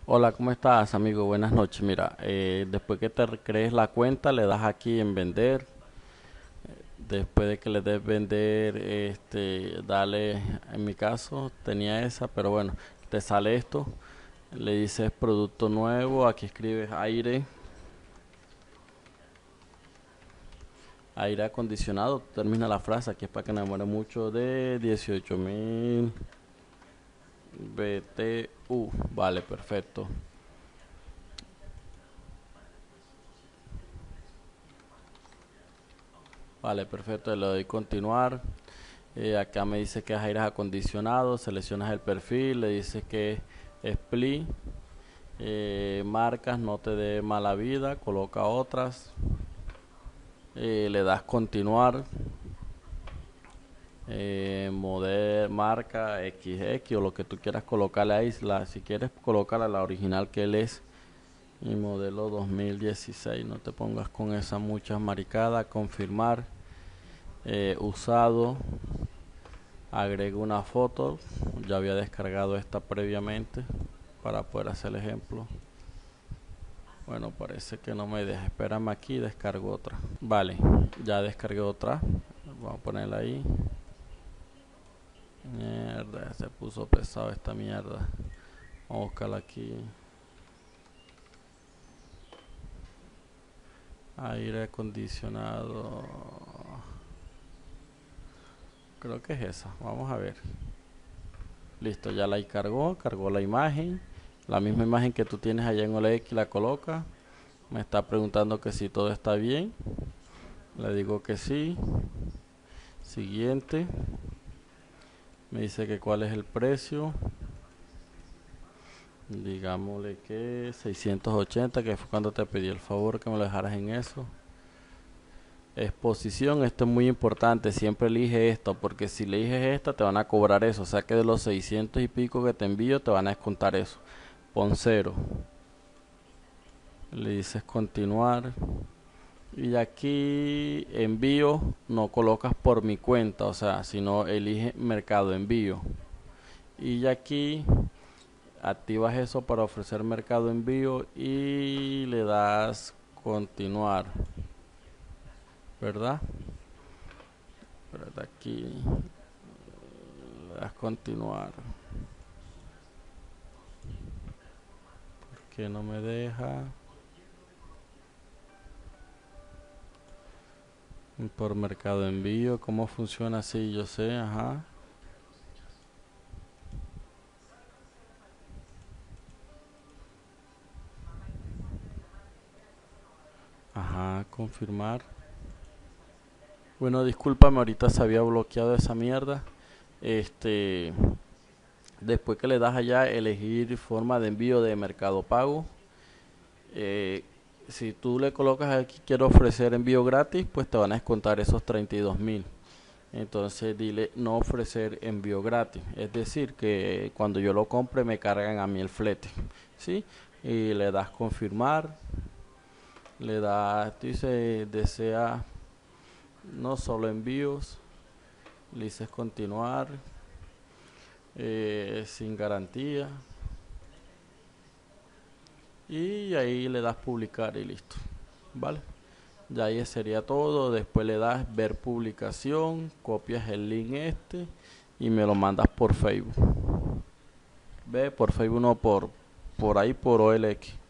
Hola, ¿cómo estás, amigo? Buenas noches. Mira, después que te crees la cuenta, le das aquí en vender. Después de que le des vender, dale, en mi caso tenía esa, pero bueno, te sale esto. Le dices producto nuevo, aquí escribes aire acondicionado. Termina la frase, aquí es para que no demore mucho, de 18.000 BTU. Vale, perfecto. Vale, perfecto, le doy continuar. Acá me dice que es aire acondicionado, seleccionas el perfil, le dices que es Split, marcas, no te dé mala vida, coloca otras, le das continuar, marca XX o lo que tú quieras colocarle ahí, si quieres colocarla la original que él es, y modelo 2016, no te pongas con esa muchas maricadas, confirmar, usado. Agrego una foto, ya había descargado esta previamente para poder hacer el ejemplo. Bueno, parece que no me deja, espérame aquí, descargo otra. Vale, ya descargué otra, vamos a ponerla ahí. Mierda, se puso pesado esta mierda. Vamos a buscarla aquí. Aire acondicionado, creo que es esa, vamos a ver. Listo, ya la cargó la imagen, la misma imagen que tú tienes allá en OLX, la coloca. Me está preguntando que si todo está bien. Le digo que sí. Siguiente. Me dice que cuál es el precio. Digámosle que 680, que fue cuando te pedí el favor que me lo dejaras en eso. Exposición, esto es muy importante. Siempre elige esto, porque si le eliges esta te van a cobrar eso. O sea que de los 600 y pico que te envío te van a descontar eso. Pon cero. Le dices continuar. Y aquí envío no colocas por mi cuenta, o sea, sino elige mercado envío. Y aquí activas eso para ofrecer mercado envío y le das continuar, ¿verdad? Aquí le das continuar. ¿Por qué no me deja? Por mercado envío, ¿cómo funciona así? Yo sé, ajá. Ajá, confirmar. Bueno, discúlpame, ahorita se había bloqueado esa mierda. Este, Después que le das allá elegir forma de envío de Mercado Pago, eh, si tú le colocas aquí quiero ofrecer envío gratis, pues te van a descontar esos 32.000. Entonces dile no ofrecer envío gratis. Es decir, que cuando yo lo compre me cargan a mí el flete. ¿Sí? Y le das confirmar. Le das, dice, desea no solo envíos. Le dices continuar. Sin garantía. Y ahí le das publicar y listo. ¿Vale? Ya ahí sería todo. Después le das ver publicación, copias el link y me lo mandas por Facebook. Ve, por Facebook no, por ahí por OLX.